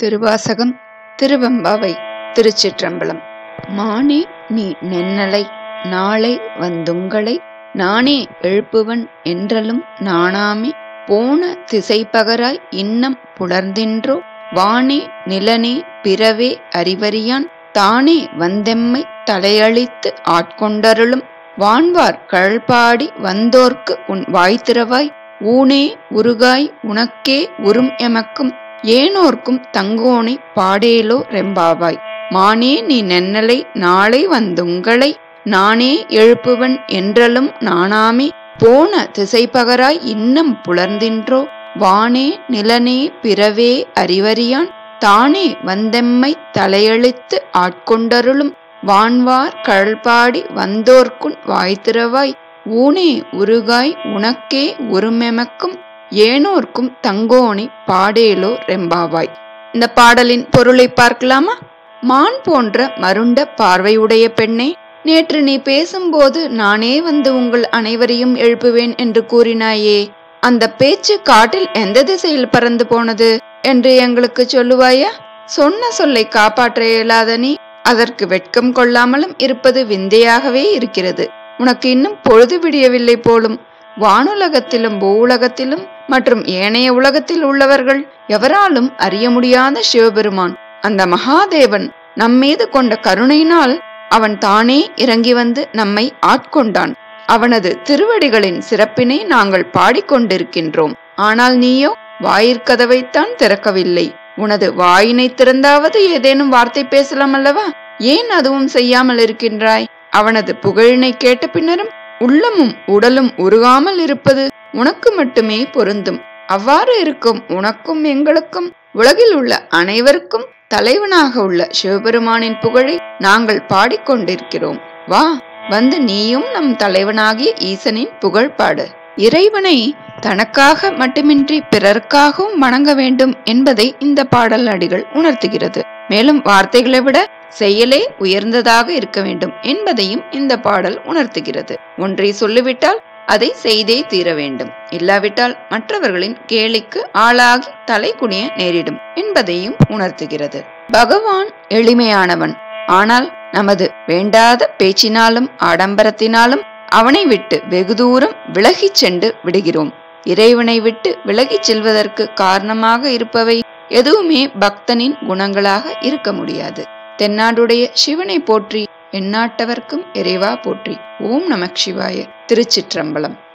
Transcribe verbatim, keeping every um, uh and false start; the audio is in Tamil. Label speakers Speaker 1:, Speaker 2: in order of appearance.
Speaker 1: திருவாசகம் திருவெம்பாவை. திருச்சிற்றம்பலம். மானே நீ நென்னலை நாளை வந்துங்களை நானே எழுப்புவன் என்றலும் நாணாமே போன திசைப்பகராய் இன்னம் புலர்ந்தின்றோ வானே நிலனே பிறவே அறிவறியான் தானே வந்தெம்மை தலையளித்து ஆட்கொண்டருளும் வான்வார் கழல்பாடி வந்தோர்க்கு உன் வாய்த்திறவாய் ஊனே உருகாய் உனக்கே உறும் எமக்கும் ஏனோர்க்கும் தங்கோனை பாடேலோ ரெம்பாவாய். மானே நீ நென்னலை நாளை வந்துங்களை நானே எழுப்புவன் என்றலும் நாணாமே போன திசைப்பகராய் இன்னம் புலர்ந்தின்றோ வானே நிலனே பிறவே அறிவறியான் தானே வந்தெம்மை தலையளித்து ஆட்கொண்டருளும் வான்வார் கழல்பாடி வந்தோர்க்குன் வாய்த்திறவாய் ஊனே உருகாய் உனக்கே உருமெமக்கும் ஏனோர்க்கும் தங்கோனை பாடேலோ ரெம்பாவாய். இந்த பாடலின் பொருளை பார்க்கலாமா? மான் போன்ற மருண்ட பார்வையுடைய பெண்ணே, நேற்று நீ பேசும்போது நானே வந்து உங்கள் அனைவரையும் எழுப்புவேன் என்று கூறினாயே, அந்த பேச்சு காட்டில் எந்த திசையில் பறந்து போனது என்று எங்களுக்கு சொல்லுவாயா? சொன்ன சொல்லை காப்பாற்ற இயலாத நீ அதற்கு வெட்கம் கொள்ளாமலும் இருப்பது விந்தையாகவே இருக்கிறது. உனக்கு இன்னும் பொழுது விடியவில்லை போலும். வானுலகத்திலும் பூவுலகத்திலும் மற்றும் ஏனைய உலகத்தில் உள்ளவர்கள் எவராலும் அறிய முடியாத சிவபெருமான் அந்த மகாதேவன் நம்மீது கொண்ட கருணையினால் அவன் தானே இறங்கி வந்து நம்மை ஆட்கொண்டான். அவனது திருவடிகளின் சிறப்பினை நாங்கள் பாடிக்கொண்டிருக்கின்றோம். ஆனால் நீயோ வாயிற்கதவைத்தான் திறக்கவில்லை. உனது வாயினை திறந்தாவது ஏதேனும் வார்த்தை பேசலாம் அல்லவா? ஏன் அதுவும் செய்யாமல் இருக்கின்றாய்? அவனது புகழினை கேட்ட பின்னரும் உள்ளமும் உடலும் உருகாமல் இருப்பது உனக்கு மட்டுமே பொருந்தும். அவ்வாறு இருக்கும் உனக்கும் எங்களுக்கும் உலகில் உள்ள அனைவருக்கும் தலைவனாக உள்ள சிவபெருமானின் புகழை நாங்கள் பாடிக்கொண்டிருக்கிறோம். வா, வந்து நீயும் நம் தலைவனாகிய ஈசனின் புகழ் பாடு. இறைவனை தனக்காக மட்டுமின்றி பிறருக்காகவும் வணங்க வேண்டும் என்பதை இந்த பாடல் அடிகள் உணர்த்துகிறது. மேலும் வார்த்தைகளை விட செயலே உயர்ந்ததாக இருக்க வேண்டும் என்பதையும் இந்த பாடல் உணர்த்துகிறது. ஒன்றை சொல்லிவிட்டால் அதை செய்தே தீர வேண்டும், இல்லாவிட்டால் மற்றவர்களின் கேலிக்கு ஆளாகி தலை குனிய நேரிடும் என்பதையும் உணர்த்துகிறது. பகவான் எளிமையானவன். ஆனால் நமது வேண்டாத பேச்சினாலும் ஆடம்பரத்தினாலும் அவனை விட்டு வெகு தூரம் விலகிச் சென்று விடுகிறோம். இறைவனை விட்டு விலகிச் செல்வதற்கு காரணமாக இருப்பவை எதுவுமே பக்தனின் குணங்களாக இருக்க முடியாது. தென்னாடுடைய சிவனை போற்றி, எந்நாட்டவர்க்கும் இறைவா போற்றி. ஓம் நமக் சிவாய. திருச்சிற்றம்பலம்.